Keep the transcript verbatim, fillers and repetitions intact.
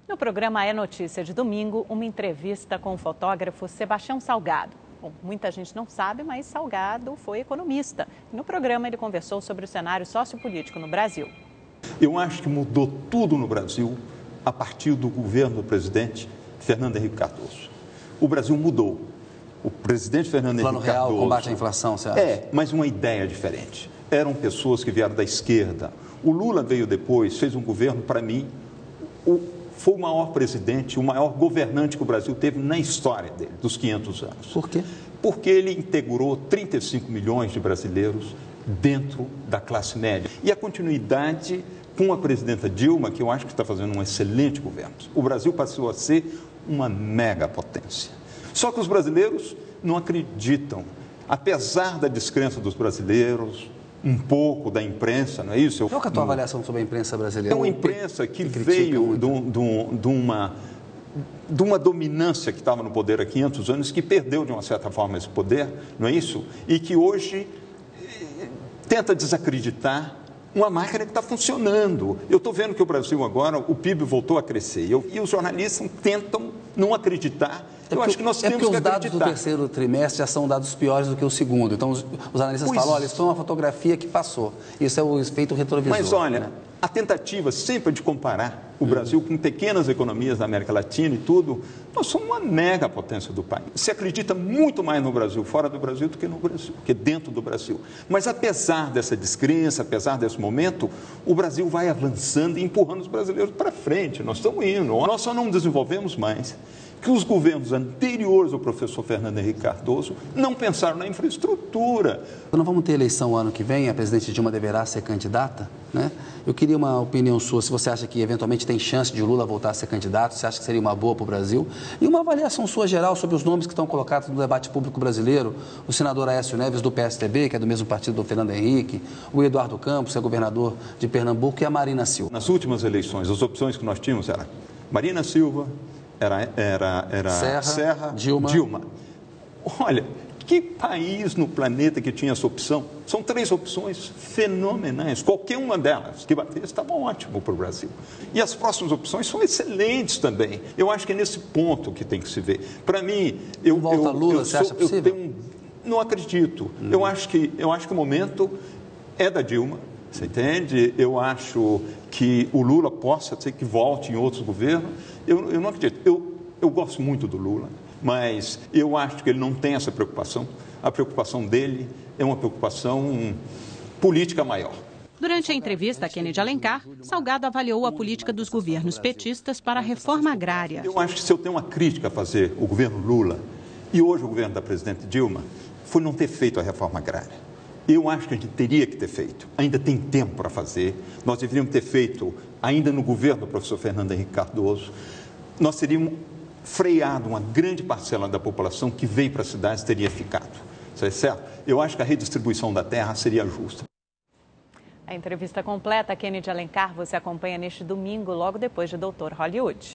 No programa É Notícia de domingo, uma entrevista com o fotógrafo Sebastião Salgado. Bom, muita gente não sabe, mas Salgado foi economista. No programa ele conversou sobre o cenário sociopolítico no Brasil. Eu acho que mudou tudo no Brasil a partir do governo do presidente Fernando Henrique Cardoso. O Brasil mudou. O presidente Fernando Henrique Cardoso... Plano real, combate à inflação, você acha? É, mas uma ideia diferente. Eram pessoas que vieram da esquerda. O Lula veio depois, fez um governo, para mim, o, foi o maior presidente, o maior governante que o Brasil teve na história dele, dos quinhentos anos. Por quê? Porque ele integrou trinta e cinco milhões de brasileiros dentro da classe média. E a continuidade com a presidenta Dilma, que eu acho que está fazendo um excelente governo. O Brasil passou a ser uma megapotência. Só que os brasileiros não acreditam. Apesar da descrença dos brasileiros, um pouco da imprensa, não é isso? Eu, Qual que é a tua no... avaliação sobre a imprensa brasileira? É uma imprensa que veio de, um, de, um, de, uma, de uma dominância que estava no poder há quinhentos anos, que perdeu, de uma certa forma, esse poder, não é isso? E que hoje tenta desacreditar uma máquina que está funcionando. Eu estou vendo que o Brasil agora, o P I B voltou a crescer. Eu, e os jornalistas tentam não acreditar. É eu porque, acho que nós é temos que porque os dados acreditar. do terceiro trimestre já são dados piores do que o segundo. Então, os, os analistas pois, falam, olha, isso foi uma fotografia que passou. Isso é o efeito retrovisor. Mas, olha, né? a tentativa sempre de comparar o Brasil com pequenas economias da América Latina e tudo, nós somos uma mega potência do país. Se acredita muito mais no Brasil, fora do Brasil, do que no Brasil, que dentro do Brasil. Mas, apesar dessa descrença, apesar desse momento, o Brasil vai avançando e empurrando os brasileiros para frente. Nós estamos indo. Nós só não desenvolvemos mais que os governos anteriores ao professor Fernando Henrique Cardoso não pensaram na infraestrutura. Não vamos ter eleição ano que vem, a presidente Dilma deverá ser candidata, né? Eu queria uma opinião sua, se você acha que eventualmente tem chance de Lula voltar a ser candidato, se acha que seria uma boa para o Brasil, e uma avaliação sua geral sobre os nomes que estão colocados no debate público brasileiro, o senador Aécio Neves do P S D B, que é do mesmo partido do Fernando Henrique, o Eduardo Campos, que é governador de Pernambuco, e a Marina Silva. Nas últimas eleições, as opções que nós tínhamos eram Marina Silva, Era, era, era Serra, Serra Dilma. Dilma. Olha, que país no planeta que tinha essa opção? São três opções fenomenais. Qualquer uma delas que batesse estava ótimo para o Brasil. E as próximas opções são excelentes também. Eu acho que é nesse ponto que tem que se ver. Para mim, eu, volta eu, Lula, eu, você sou, acha possível? eu tenho, não acredito. Hum. Eu, acho que, eu acho que o momento é da Dilma. Você entende? Eu acho que o Lula possa ser que volte em outros governos. Eu, eu não acredito. Eu, eu gosto muito do Lula, mas eu acho que ele não tem essa preocupação. A preocupação dele é uma preocupação política maior. Durante a entrevista a Kennedy Alencar, Salgado avaliou a política dos governos petistas para a reforma agrária. Eu acho que se eu tenho uma crítica a fazer ao governo Lula e hoje o governo da presidente Dilma, foi não ter feito a reforma agrária. Eu acho que a gente teria que ter feito. Ainda tem tempo para fazer. Nós deveríamos ter feito, ainda no governo do professor Fernando Henrique Cardoso, nós teríamos freado uma grande parcela da população que veio para as cidades teria ficado. Isso é certo? Eu acho que a redistribuição da terra seria justa. A entrevista completa, Kennedy Alencar, você acompanha neste domingo, logo depois de Doutor Hollywood.